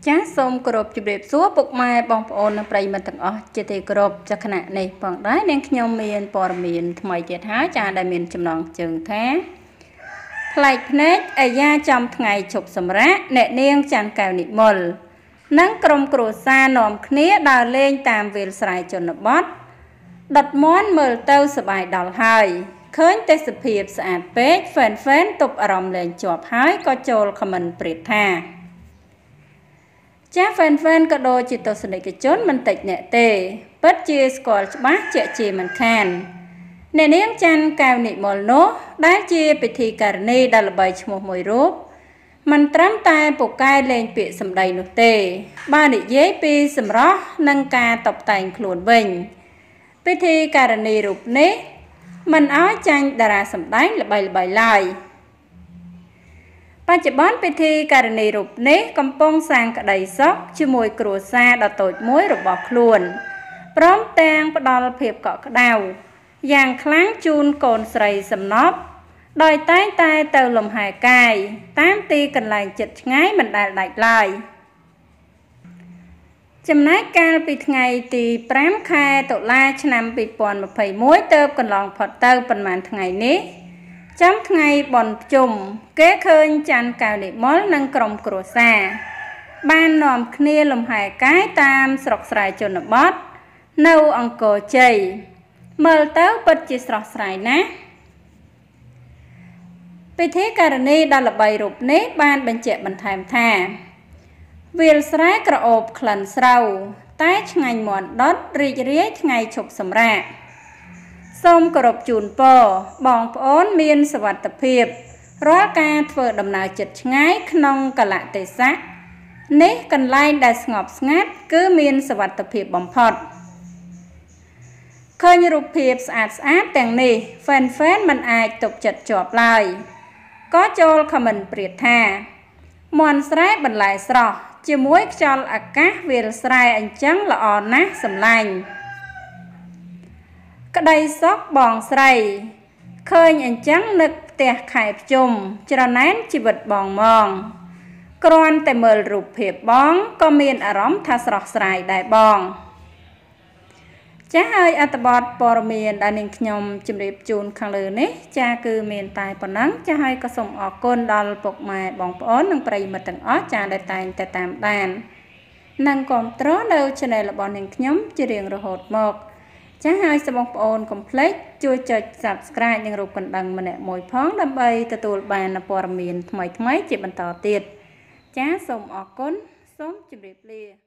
ចាសសូមគោរពជម្រាបសួរពុកម៉ែបងប្អូននិងប្រិយមិត្តទាំងអស់ជាទីគោរពចាស់គណៈនេះផងដែរនាងខ្ញុំមានព័ត៌មានថ្មីទៀតហើយចាដែលមានចំណងជើងថាផ្លែកភ្នែកអាយ៉ាចំថ្ងៃជប់សម្រាប់អ្នកនាងច័ន្ទកែវនិមលនិងក្រុមគ្រួសារនាំគ្នាដើរលេងតាមវាលស្រែជនបទដុតមន់មើលទៅសប្បាយដល់ហើយឃើញទេសភាពស្អាតពេកហ្វេនទប់អារម្មណ៍លែងជាប់ហើយក៏ចូលខមមិនព្រាតថាចាហ្វេនក៏ដូចជាទស្សនិកជនមិនតិចអ្នកទេពិតជាស្គាល់ច្បាស់ជាក់ជាមិនខានអ្នកនាងច័ន្ទកែវនិមលនោះដែលជាពិធីការនីដែលល្បីឈ្មោះមួយរូបមិនត្រឹមតែពូកែលេងពាក្យសម្ដីនោះទេបើនិយាយពីសម្រស់និងការតុបតែងខ្លួនវិញពិធីការនីរូបនេះមិនឲ្យចាញ់តារាសម្ដែងល្បីឡើយបច្ចុប្បន្នពិធីការនីរូបនេះកំពុងសាងក្តីសុខជាមួយគ្រួសារដ៏តូចមួយរបស់ខ្លួនព្រមទាំងផ្ដល់ភាពកក់ក្ដៅយ៉ាងខ្លាំងជូនកូនស្រីសំណប់ដោយតែងតែទៅលំហែកាយតាមទីកន្លែងជិតឆ្ងាយមិនដែលដាច់ឡើយចំណែកកាលពីថ្ងៃទី5ខែតុលាឆ្នាំ2021ទៅកន្លងផុតទៅប្រហែលថ្ងៃនេះចាំថ្ងៃបុណ្យភ្ជុំគេឃើញច័ន្ទកែវនិមលនិងក្រុមគ្រួសារបាននាំគ្នាលំហែកាយតាមស្រុកស្រែជនបទនៅអង្គរជ័យមើលទៅពិតជាស្រស់ស្រាយណាស់ពិធីការនីដ៏ល្បីរូបនេះបានបញ្ជាក់បន្ថែមថាវាលស្រែក្រអូបក្លិនស្រូវតែឆ្ងាញ់មាន់ដុតរីករាយថ្ងៃឈប់សម្រាកសូមគោរពជូនពរបងប្អូនមានសុវត្ថិភាពរាល់ការធ្វើដំណើរជិតឆ្ងាយក្នុងកលៈទេសៈនេះកន្លែងដែលស្ងប់ស្ងាត់គឺមានសុវត្ថិភាពបំផុតឃើញរូបភាពស្អាតទាំងនេះហ្វេនមិនអាចទប់ចិត្តជាប់ឡើយក៏ចូលខមមិនព្រាតថាមន់ស្រែបន្លែស្រស់ជាមួយខ្យល់អាកាសវាលស្រែអញ្ចឹងល្អណាស់សម្លាញ់ក្តីសុខបងស្រីឃើញអញ្ចឹងនឹកផ្ទះខែភ្ជុំច្រណែនជីវិតបងមកគ្រាន់តែមើលរូបភាពបងក៏មានអារម្មណ៍ថាស្រស់ស្រាយដែរបងចា៎ហើយអត្ថបទព័ត៌មានដែលនាងខ្ញុំជម្រាបជូនខាងលើនេះចា៎គឺមានតែប៉ុណ្ណឹងចា៎ហើយក៏សូមអរគុណដល់ពុកម៉ែបងប្អូននិងប្រិយមិត្តទាំងអស់ចា៎ដែលតែងតែតាមដាននិងគាំទ្រនៅ Channel របស់នាងខ្ញុំជារៀងរហូតមកចា៎ហើយសូមបងប្អូនកុំភ្លេចជួយចុច Subscribe និងរូបកណ្ដឹងម្នាក់មួយផងដើម្បីទទួលបានព័ត៌មានថ្មីៗជាបន្តទៀតចា៎សូមអរគុណសូមជម្រាបលា